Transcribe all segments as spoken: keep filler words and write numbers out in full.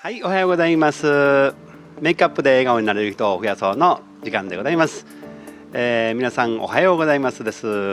はい、おはようございます。メイクアップで笑顔になれる人を増やそうの時間でございます。えー、皆さんおはようございますです。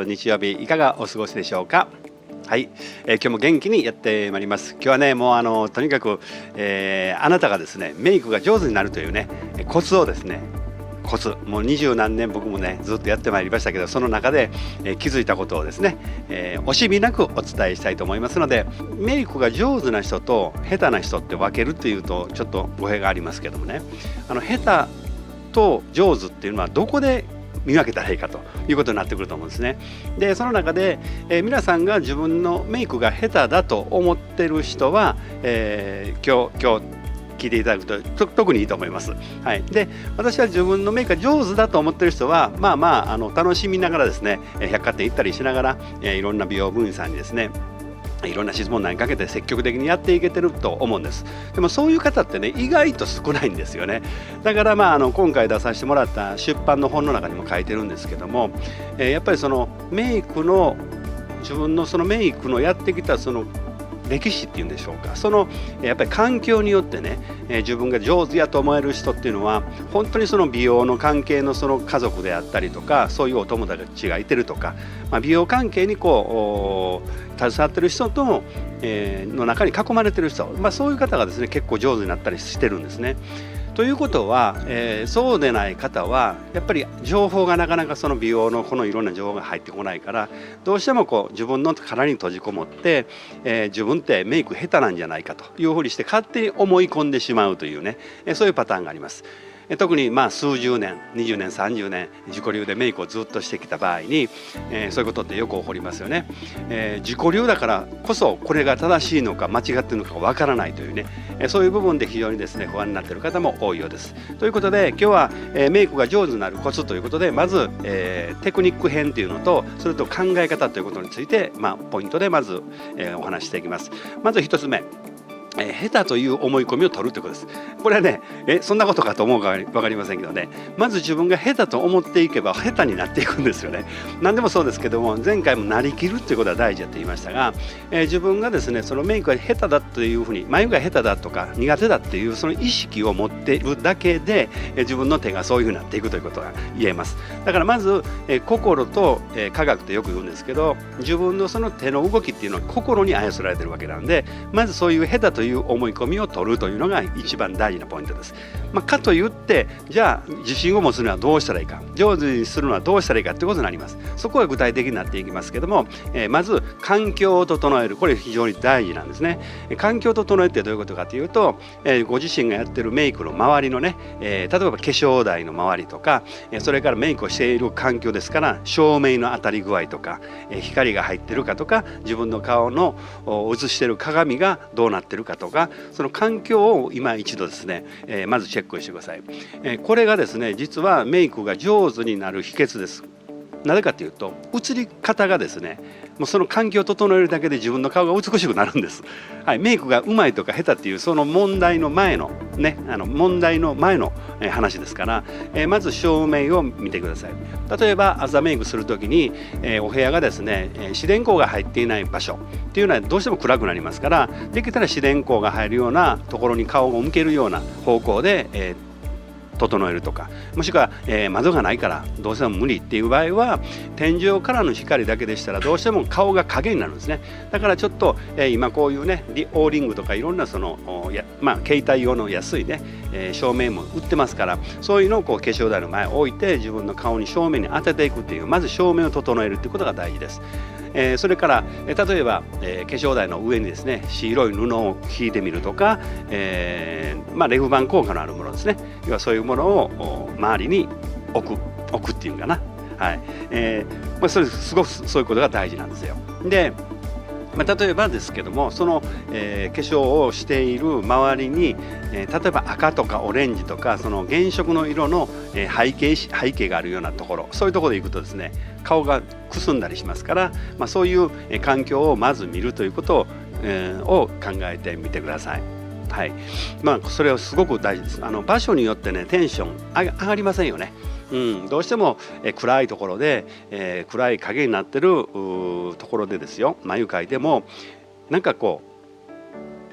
日曜日いかがお過ごしでしょうか。はい、えー、今日も元気にやってまいります。今日はね、もうあのとにかく、えー、あなたがですねメイクが上手になるというねコツをですねコツもう二十何年僕もねずっとやってまいりましたけど、その中で、えー、気づいたことをですね、えー、惜しみなくお伝えしたいと思いますので、メイクが上手な人と下手な人って分けるっていうとちょっと語弊がありますけどもね、あの下手と上手っていうのはどこで見分けたらいいかということになってくると思うんですね。でその中で、えー、皆さんが自分のメイクが下手だと思ってる人は、えー、今日今日聞いていただくとと特にいいと思います。はい、で私は自分のメイクが上手だと思ってる人はまあまああの楽しみながらですね百貨店行ったりしながら、えー、いろんな美容部員さんにですねいろんな質問にかけて積極的にやっていけてると思うんです。でもそういう方ってね意外と少ないんですよね。だからまああの今回出させてもらった出版の本の中にも書いてるんですけども、えー、やっぱりそのメイクの自分のそのメイクのやってきたその歴史っていうんでしょうか、そのやっぱり環境によってね、えー、自分が上手やと思える人っていうのは本当にその美容の関係のその家族であったりとか、そういうお友達がいてるとか、まあ、美容関係にこう携わってる人との、えー、の中に囲まれてる人、まあ、そういう方がですね結構上手になったりしてるんですね。ということは、えー、そうでない方はやっぱり情報がなかなかその美容のこのいろんな情報が入ってこないから、どうしてもこう自分の殻に閉じこもって、えー、自分ってメイク下手なんじゃないかというふうにして勝手に思い込んでしまうというね、えー、そういうパターンがあります。特にまあ数十年にじゅうねんさんじゅうねん自己流でメイクをずっとしてきた場合に、えー、そういうことってよく起こりますよね。えー、自己流だからこそこれが正しいのか間違っているのかわからないというね、えー、そういう部分で非常にですね不安になっている方も多いようです。ということで今日は、えー、メイクが上手になるコツということで、まず、えー、テクニック編というのとそれと考え方ということについて、まあ、ポイントでまず、えー、お話ししていきます。まず一つ目、えー、下手という思い込みを取るということです。これはねえそんなことかと思うか分かりませんけどね、まず自分が下手と思っていけば下手になっていくんですよね。何でもそうですけども、前回もなりきるということは大事だと言いましたが、えー、自分がですねそのメイクが下手だというふうに、眉が下手だとか苦手だっていうその意識を持っているだけで、えー、自分の手がそういうふうになっていくということが言えます。だからまず、えー、心と、えー、科学ってよく言うんですけど、自分のその手の動きっていうのは心に操られてるわけなんで、まずそういう下手という思い込みを取るというのが一番大事なポイントです。まあ、かといってじゃあ自信を持つにはどうしたらいいか、上手にするのはどうしたらいいかということになります。そこは具体的になっていきますけども、えー、まず環境を整える、これ非常に大事なんですね。環境を整えるってどういうことかというと、えー、ご自身がやってるメイクの周りのね、えー、例えば化粧台の周りとか、それからメイクをしている環境ですから照明の当たり具合とか、光が入ってるかとか、自分の顔の映してる鏡がどうなってるかとか、その環境を今一度ですね、えー、まずチェックしてください。えー、これがですね実はメイクが上手になる秘訣です。なぜかというと、映り方がですねもうその環境を整えるだけで自分の顔が美しくなるんです。はい、メイクがうまいとか下手っていうその問題の前のねあの問題の前の話ですから、えー、まず照明を見てください。例えば朝メイクする時に、えー、お部屋がですね自然光が入っていない場所っていうのはどうしても暗くなりますから、できたら自然光が入るようなところに顔を向けるような方向で、えー整えるとか、もしくは、えー、窓がないからどうしても無理っていう場合は天井からの光だけでしたらどうしても顔が影になるんですね。だからちょっと、えー、今こういうねオーリングとかいろんなそのや、まあ、携帯用の安いね、えー、照明も売ってますから、そういうのをこう化粧台の前に置いて自分の顔に正面に当てていくっていう、まず照明を整えるっていうことが大事です。えー、それから、えー、例えば、えー、化粧台の上にですね白い布を引いてみるとか、えーまあ、レフ板効果のあるものですね、要はそういうものを周りに置く置くっていうかな、はいえーまあ、それすごくそういうことが大事なんですよ。でまあ、例えばですけども、その、えー、化粧をしている周りに、えー、例えば赤とかオレンジとかその原色の色の、えー、背景背景があるようなところ、そういうところでいくとですね顔がくすんだりしますから、まあ、そういう、えー、環境をまず見るということを、えー、を考えてみてください。はいまあ、それはすごく大事です。あの場所によってねテンション上がりませんよね。うん、どうしても、え暗いところで、えー、暗い影になってるところでですよ、眉描いてもなんかこう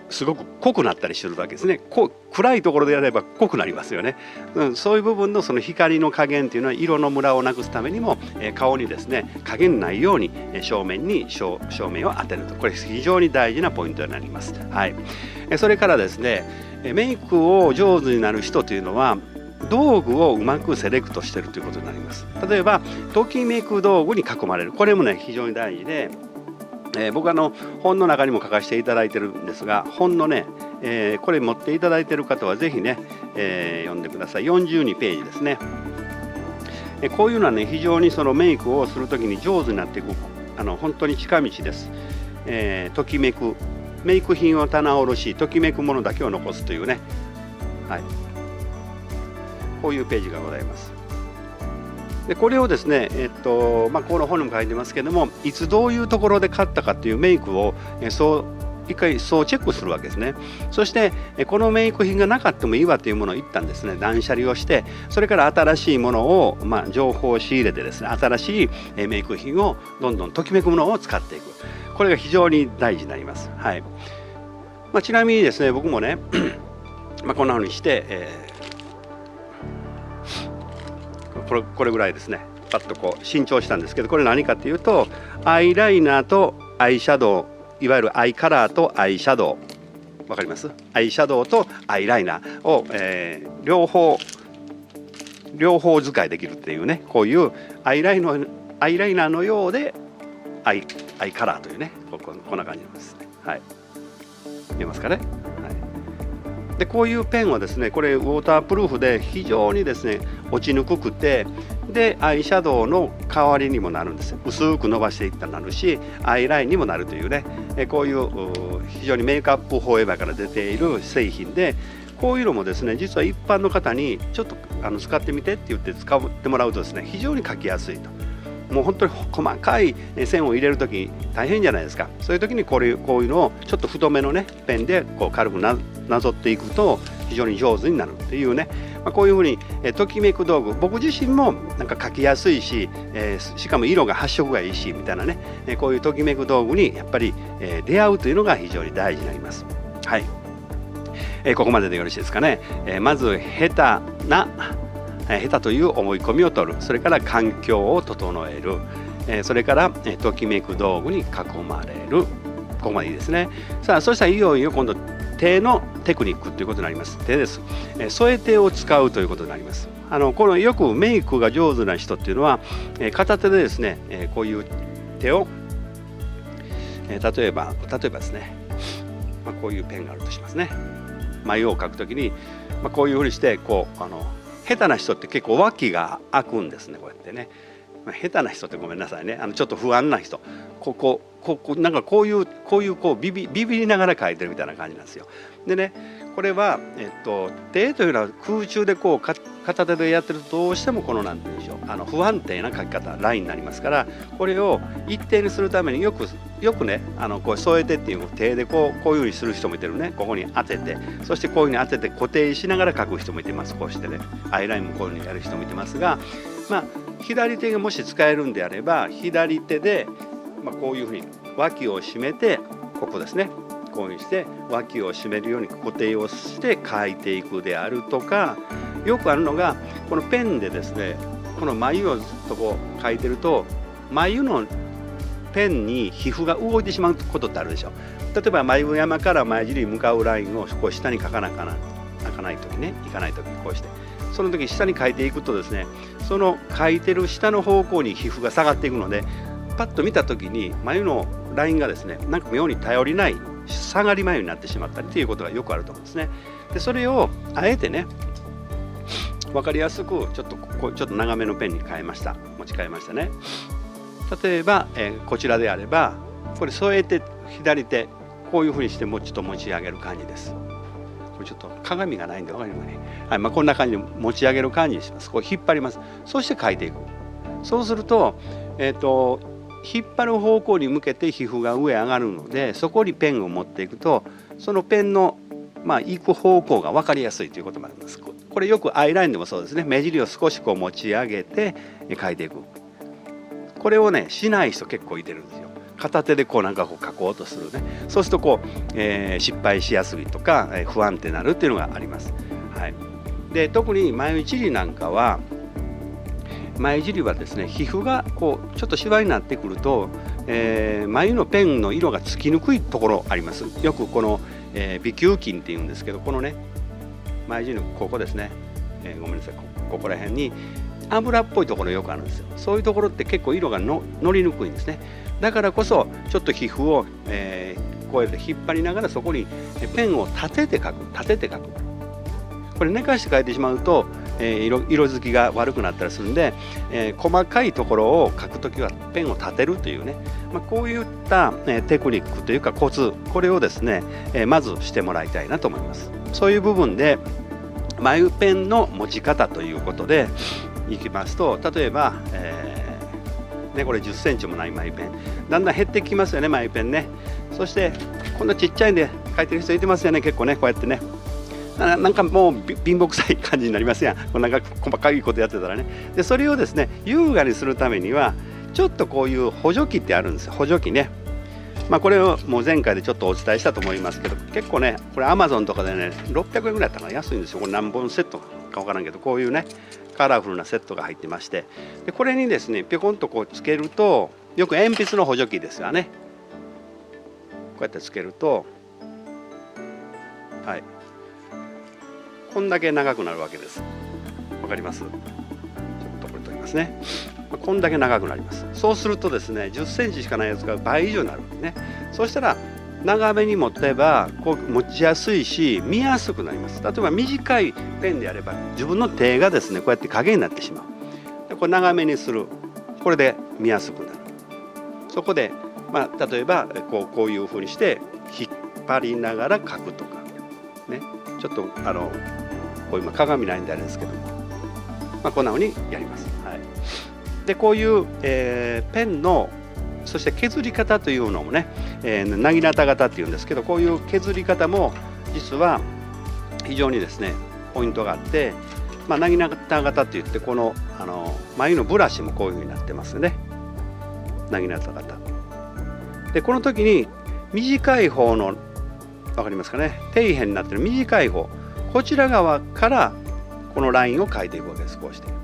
すごく濃くなったりするわけですね。こ暗いところでやれば濃くなりますよね、うん、そういう部分のその光の加減というのは色のムラをなくすためにも、えー、顔にですね加減ないように、えー、正面に正正面を当てると、これ非常に大事なポイントになります。はい、えー、それからですねメイクを上手になる人というのは道具をうまくセレクトしているということになります。例えばときめく道具に囲まれる、これもね非常に大事で、えー、僕はあの本の中にも書かせていただいてるんですが、本のね、えー、これ持っていただいている方はぜひね、えー、読んでください。よんじゅうにページですね。えー、こういうのはね非常にそのメイクをするときに上手になっていくあの本当に近道です。えー、ときめくメイク品を棚卸し、ときめくものだけを残すというね、はい、こういうページがございます。でこれをですね、えっとまあ、この本にも書いてますけども、いつどういうところで買ったかというメイクをえそう一回そうチェックするわけですね。そしてこのメイク品がなかったもいいわというものを一旦ですね断捨離をして、それから新しいものを、まあ、情報を仕入れてですね新しいメイク品をどんどんときめくものを使っていく、これが非常に大事になります。はい、まあ、ちなみにですね僕もねまあこんなふうにして、えー、これこれぐらいですねパッとこう新調したんですけど、これ何かというとアイライナーとアイシャドウ、いわゆるアイカラーとアイシャドウ、わかります？アイシャドウとアイライナーを、えー、両方両方使いできるっていうね、こういうアイライナーアイライナーのようでアイアイカラーというね、こここんな感じですね。はい、見えますかね。はい、でこういうペンはですね、これウォータープルーフで非常にですね落ちにくくて、でアイシャドウの代わりにもなるんです。薄く伸ばしていったらなるし、アイラインにもなるというね、こういう非常にメイクアップフォーエバーから出ている製品で、こういうのもですね実は一般の方にちょっとあの使ってみてって言って使ってもらうとですね非常に描きやすいと。もう本当に細かい線を入れるとき大変じゃないですか。そういう時にこれこういうのをちょっと太めのねペンでこう軽くななぞっていくと非常に上手になるっていうね、まあ、こういうふうにえときめく道具、僕自身もなんか描きやすいし、えー、しかも色が発色がいいしみたいなね、えこういうときめく道具にやっぱり、えー、出会うというのが非常に大事になります。はい、えー、ここまででよろしいですかね。えー、まず下手な下手という思い込みを取る、それから環境を整える、えー、それからえときめく道具に囲まれる、ここまでいいですね。さあそしたらいよいよ今度手のテクニックということになります。手です。えー、添え手を使うということになります。あのこのよくメイクが上手な人っていうのは、えー、片手でですね、えー、こういう手を、えー、例えば例えばですね、まあ、こういうペンがあるとしますね。眉を描くときに、まあ、こういうふうにしてこうあの下手な人って結構脇が開くんですね、こうやってね。まあ、下手な人ってごめんなさいね、あのちょっと不安な人、ここここなんかこういうこういうこうビビビビりながら描いてるみたいな感じなんですよ。でね、これはえっと手というのは空中でこうか片手でやってるとどうしてもこのなんて言うんでしょう、あの不安定な描き方ラインになりますから、これを一定にするためによくよくねあのこう添えてっていう手でこうこういうふうにする人もいてるね。ここに当てて、そしてこういうふうに当てて固定しながら描く人もいてます。こうしてねアイラインもこういうふうにやる人もいてますが、まあ左手がもし使えるんであれば左手で、まあ、こういうふうに脇を締めて、ここですねこういうふうにして脇を締めるように固定をして描いていくであるとか、よくあるのがこのペンでですねこの眉をずっとこう描いてると眉のペンに皮膚が動いてしまうことってあるでしょ。例えば眉山から眉尻に向かうラインをこう下に描かなかな描かないときね、いかないときこうして、その時下に描いていくとですね、その描いてる下の方向に皮膚が下がっていくので、パッと見た時に眉のラインがですねなんか妙に頼りない下がり眉になってしまったりということがよくあると思うんですね。でそれをあえてね分かりやすくちょっとこうちょっと長めのペンに変えました。持ち替えましたね。例えば、えー、こちらであればこれ添えて左手こういうふうにしてもうちょっと持ち上げる感じです。これちょっと鏡がないんで分かりますね。はい、まあ、こんな感じで持ち上げる感じにします。こう引っ張ります。そして書いていく。そうするとえっと引っ張る方向に向けて皮膚が上上がるので、そこにペンを持っていくとそのペンのまあ行く方向が分かりやすいということもあります。これよくアイラインでもそうですね。目尻を少しこう持ち上げて描いていく。これをねしない人結構いてるんですよ。 片手でこうなんかこう書こうとするね、そうするとこう、えー、失敗しやすいとか、えー、不安定になるっていうのがあります。はい、で特に眉尻なんかは眉尻はですね皮膚がこうちょっとシワになってくると、えー、眉のペンの色がつきにくいところあります。よくこの、えー、微球筋っていうんですけど、このね眉尻のここですね、えー、ごめんなさい こ, ここら辺に油っぽいところよくあるんですよ。そういうところって結構色がの乗りにくいんですね。だからこそちょっと皮膚を、えー、こうやって引っ張りながらそこにペンを立てて描く立てて描く。これ寝かして描いてしまうと、えー、色, 色づきが悪くなったりするんで、えー、細かいところを描くときはペンを立てるというね、まあ、こういった、えー、テクニックというかコツ、これをですね、えー、まずしてもらいたいなと思います。そういう部分で眉ペンの持ち方ということでいきますと、例えば、えーね、これじゅっセンチもない眉ペンだんだん減ってきますよね、眉ペンね。そしてこんなちっちゃいんで描いてる人いてますよね、結構ね、こうやってね、な, なんかもう貧乏くさい感じになりますやん、こんなんか細かいことやってたらね。でそれをですね優雅にするためにはちょっとこういう補助器ってあるんですよ、補助器ね。まあこれをもう前回でちょっとお伝えしたと思いますけど、結構ねこれアマゾンとかでねろっぴゃくえんぐらいだったかな、安いんですよ。これ何本セットか分からんけど、こういうねカラフルなセットが入ってまして、でこれにですねピョコンとこうつけると、よく鉛筆の補助器ですよね、こうやってつけると、はい、こんだけ長くなるわけです。わかります？ちょっとこれ取りますね。こんだけ長くなります。そうするとですねじゅっセンチしかないやつが倍以上になるわけね。そうしたら長めに持てばこう持ちやすいし見やすくなります。例えば短いペンであれば自分の手がですねこうやって影になってしまう。でこれ長めにする、これで見やすくなる。そこで、まあ、例えばこう、こういうふうにして引っ張りながら書くとかね、ちょっとあのこう今鏡ないんであれですけども、まあ、こんなふうにやります。はい、でこういう、えー、ペンのそして削り方というのもね、えー、なぎなた型っていうんですけど、こういう削り方も実は非常にですねポイントがあって、まあ、なぎなた型っていってこのあの眉のブラシもこういうふうになってますよね、なぎなた型で。この時に短い方の分かりますかね、底辺になってる短い方、こちら側からこのラインを描いていくわけです。こうして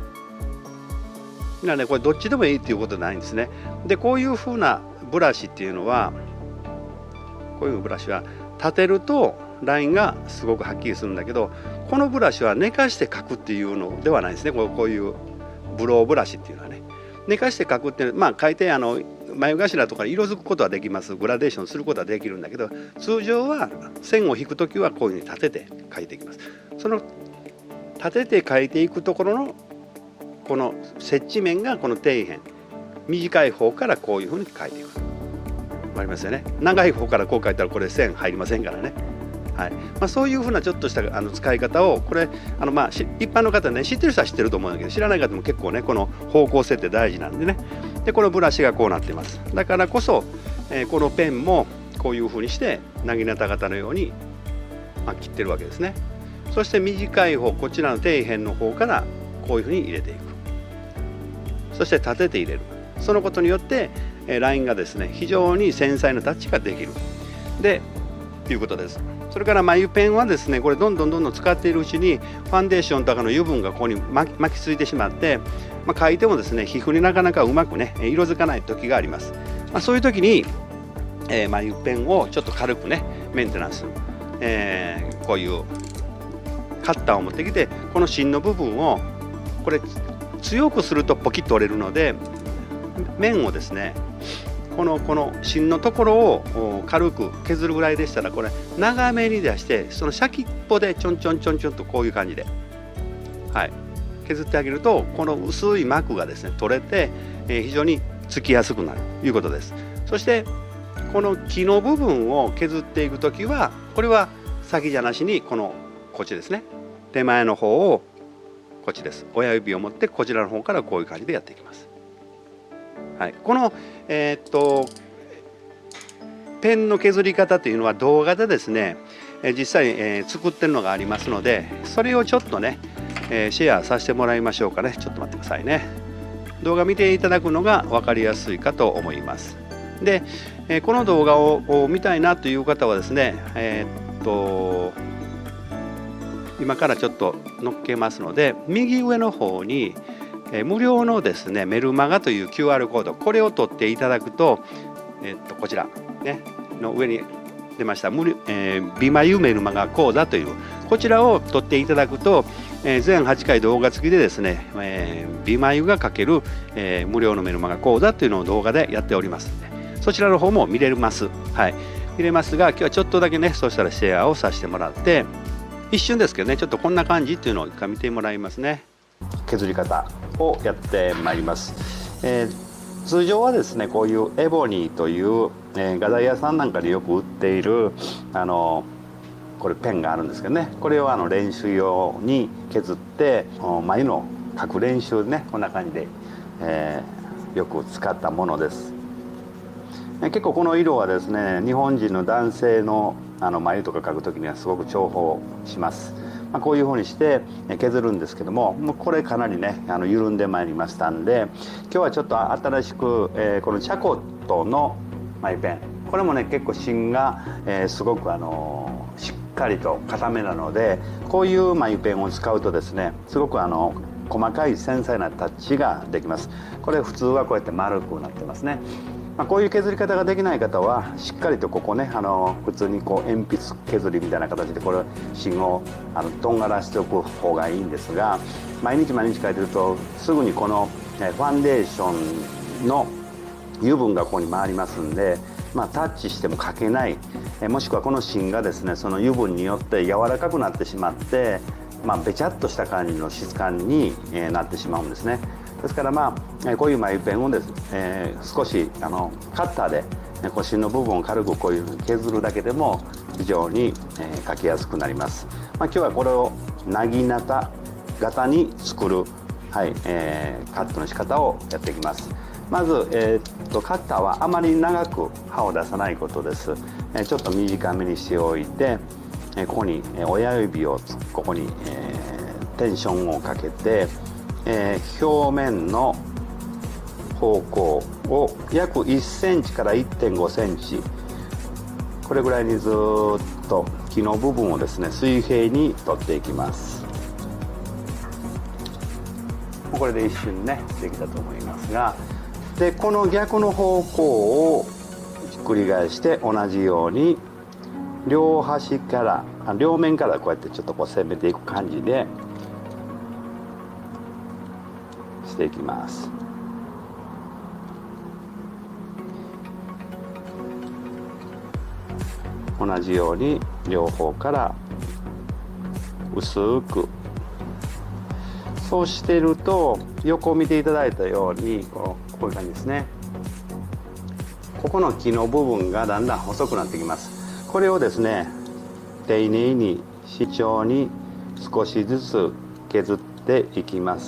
なのでこれどっちでもいいっていうことないんですね。でこういう風なブラシっていうのは、こういうブラシは立てるとラインがすごくはっきりするんだけど、このブラシは寝かして描くっていうのではないですね。こうこういうブローブラシっていうのはね、寝かして描くっていうのは、まあ描いてあの眉頭とか色づくことはできます、グラデーションすることはできるんだけど、通常は線を引くときはこういうふうに立てて描いていきます。その立てて描いていくところのこの接地面がこの底辺、短い方からこういうふうに描いていく。わかりますよね。長い方からこう描いたらこれ線入りませんからね。はい、まあ、そういうふうなちょっとしたあの使い方を、これあのまあ一般の方ね知ってる人は知ってると思うんだけど、知らない方も結構ねこの方向性って大事なんでね。でこのブラシがこうなってます。だからこそ、えー、このペンもこういうふうにしてなぎなた型のように、まあ、切ってるわけですね。そして短い方、こちらの底辺の方からこういうふうに入れていく。そして立てて入れる。そのことによって、えー、ラインがですね非常に繊細なタッチができるでいうことです。それから眉ペンはですねこれどんどんどんどん使っているうちにファンデーションとかの油分がここに巻き、巻きついてしまって、まあ、描いてもですね皮膚になかなかうまくね色づかない時があります。まあ、そういう時に、えー、眉ペンをちょっと軽くねメンテナンス、えー、こういうカッターを持ってきて、この芯の部分をこれ強くするとポキッと折れるので、面をですねこのこの芯のところを軽く削るぐらいでしたら、これ長めに出してその先っぽでちょんちょんちょんちょんとこういう感じで、はい、削ってあげるとこの薄い膜がですね取れて、えー、非常につきやすくなるということです。そしてこの木の部分を削っていくときは、これは先じゃなしにこのこっちですね、手前の方をこっちです。親指を持ってこちらの方からこういう感じでやっていきます。はい、この、えー、っとペンの削り方というのは動画でですね実際に、えー、作ってるのがありますので、それをちょっとね、えー、シェアさせてもらいましょうかね。ちょっと待ってくださいね。動画見ていただくのが分かりやすいかと思います。はい、この、えー、っとペンの削り方というのは動画でですね実際に、えー、作ってるのがありますので、それをちょっとね、えー、シェアさせてもらいましょうかね。ちょっと待ってくださいね。動画見ていただくのが分かりやすいかと思います。 で、えー、この動画を見たいなという方はですね、えー、っと今からちょっと載っけますので、右上の方に、えー、無料のですねメルマガという キューアール コード、これを取っていただくと、えー、っとこちらねの上に出ました無料、えー、ビマユメルマガ講座という、こちらを取っていただくと、えー、全はちかい動画付きでですね、えー、ビマユがかける、えー、無料のメルマガ講座というのを動画でやっておりますので、そちらの方も見れます。はい、見れますが、今日はちょっとだけね、そうしたらシェアをさせてもらって、一瞬ですけどね、ちょっとこんな感じっていうのを一回見てもらいますね。削り方をやってまいります。えー、通常はですね、こういうエボニーという、えー、画材屋さんなんかでよく売っているあのこれペンがあるんですけどね、これをあの練習用に削って眉の描く練習ね、こんな感じで、えー、よく使ったものです。結構この色はですね、日本人の男性のあの眉とか描く時にはすごく重宝します。まあ、こういうふうにして削るんですけども、もうこれかなりねあの緩んでまいりましたんで、今日はちょっと新しく、えー、このチャコットの眉ペン、これもね結構芯が、えー、すごくあのー、しっかりと固めなので、こういう眉ペンを使うとですね、すごくあの細かい繊細なタッチができます。これ普通はこうやって丸くなってますね。まあ、こういう削り方ができない方はしっかりとここね、あの普通にこう鉛筆削りみたいな形でこれ芯をあのとんがらしておく方がいいんですが、毎日毎日描いてるとすぐにこのファンデーションの油分がここに回りますんで、まあ、タッチしても描けない、えもしくはこの芯がですねその油分によって柔らかくなってしまって、まあ、べちゃっとした感じの質感に、えー、なってしまうんですね。ですからまあこういう眉ペンをです、えー、少しあのカッターで芯の部分を軽くこういうふうに削るだけでも非常に、えー、描きやすくなります。まあ、今日はこれをなぎなた型に作る、はいえー、カットの仕方をやっていきます。まず、えー、っとカッターはあまり長く刃を出さないことです。えー、ちょっと短めにしておいて、えー、ここに親指をここに、えー、テンションをかけて、えー、表面の方向を約いっセンチから いってんごセンチ、これぐらいにずっと木の部分をですね水平に取っていきます。これで一瞬ねできたと思いますが、でこの逆の方向をひっくり返して同じように両端から両面からこうやってちょっとこう攻めていく感じでしていきます。同じように両方から薄く、そうしていると横を見ていただいたようにこう、こういう感じですね。ここの木の部分がだんだん細くなってきます。これをですね丁寧に慎重に少しずつ削っていきます。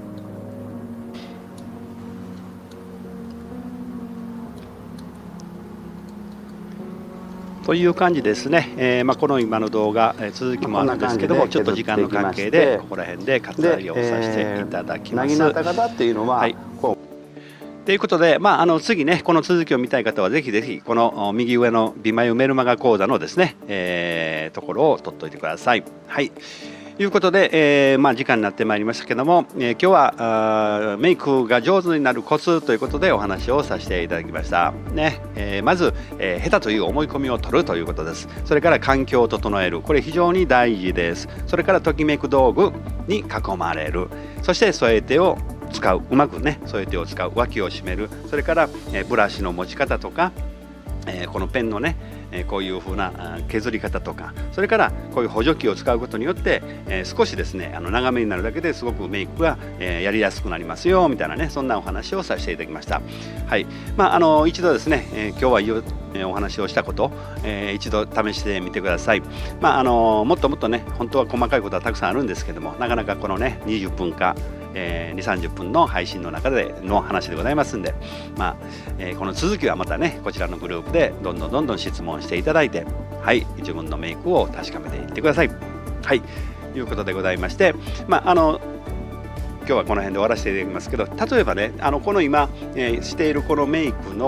という感じですね。えーまあ、この今の動画、えー、続きもあるんですけども、ちょっと時間の関係でここら辺で割愛をさせていただきます。 なぎなた型っていうのは、はい、こうということで、まあ、あの次ねこの続きを見たい方はぜひぜひこの右上の美眉メルマガ講座のですね、えー、ところを取っておいてください。はい。ということで、えーまあ、時間になってまいりましたけども、えー、今日はあメイクが上手になるコツということでお話をさせていただきました。ねえー、まず、えー、下手という思い込みを取るということです。それから環境を整える、これ非常に大事です。それからときめく道具に囲まれる、そして添え手を使う、うまくね添え手を使う、脇を締める、それから、えー、ブラシの持ち方とか、えー、このペンのねこういう風な削り方とか、それからこういう補助器を使うことによって、えー、少しですねあの長めになるだけですごくメイクが、えー、やりやすくなりますよみたいなね、そんなお話をさせていただきました。はい。まああの一度ですね、えー、今日は言う、えー、お話をしたこと、えー、一度試してみてください。まああのもっともっとね本当は細かいことはたくさんあるんですけども、なかなかこのねにじゅっぷんかえー、にじゅう、さんじゅっぷんの配信の中での話でございますんで、まあえー、この続きはまたねこちらのグループでどんどんどんどん質問していただいて、はい自分のメイクを確かめていってください。はいということでございまして、まああの今日はこの辺で終わらせていただきますけど、例えばねあのこの今、えー、しているこのメイクの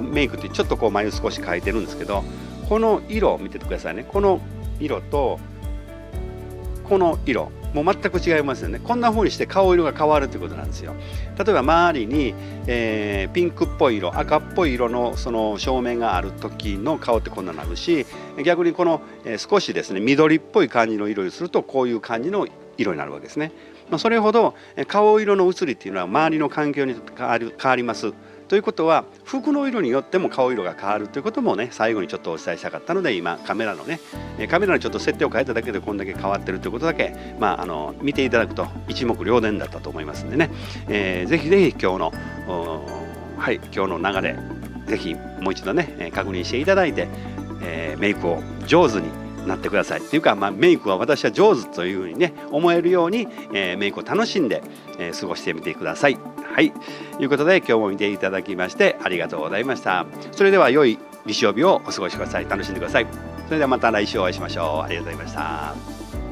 メイクってちょっとこう眉少し描いてるんですけど、この色を見ててくださいね。この色とこの色もう全く違いますよね。こんな風にして顔色が変わるということなんですよ。例えば周りに、えー、ピンクっぽい色、赤っぽい色のその照明がある時の顔ってこんなになるし、逆にこの、えー、少しですね緑っぽい感じの色にするとこういう感じの色になるわけですね。まあ、それほど顔色の移りっていうのは周りの環境に変わる変わります。ということは服の色によっても顔色が変わるということもね、最後にちょっとお伝えしたかったので、今カメラのねカメラのちょっと設定を変えただけでこんだけ変わってるということだけ、まあ、あの見ていただくと一目瞭然だったと思いますんでね、えー、ぜひぜひ今日のはい今日の流れぜひもう一度ね確認していただいて、えー、メイクを上手になってくださいっていうか、まあ、メイクは私は上手というふうにね思えるように、えー、メイクを楽しんで、えー、過ごしてみてください。はい、ということで今日も見ていただきましてありがとうございました。それでは良い日曜日をお過ごしください。楽しんでください。それではまた来週お会いしましょう。ありがとうございました。